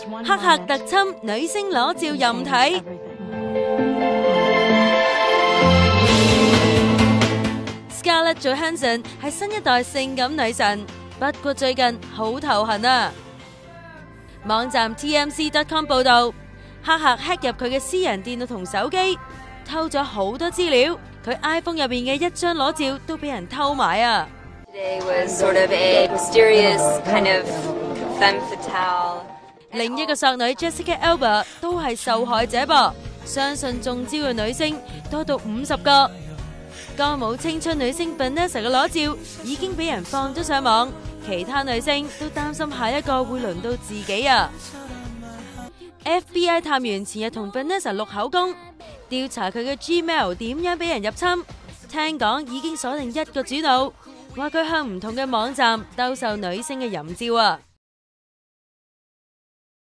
黑客特侵，女星裸照任睇。Scarlett Johansson 係新一代性感女神，不過最近好頭痕啊！網站 TMZ.com 報道，黑客 hack 入佢嘅私人電腦同手機，偷咗好多資料，佢 iPhone 入面嘅一張裸照都俾人偷埋啊！ Today was sort of a mysterious kind of femme fatale. 另一個索女 Jessica Alba 都係受害者噃，相信中招嘅女星多到50個。歌舞青春女星 Vanessa 嘅裸照已經俾人放咗上網，其他女星都擔心下一個會輪到自己啊！ FBI 探員前日同 Vanessa 錄口供，調查佢嘅 Gmail 點樣俾人入侵。聽講已經鎖定一個主腦，話佢向唔同嘅網站兜售女星嘅淫照啊！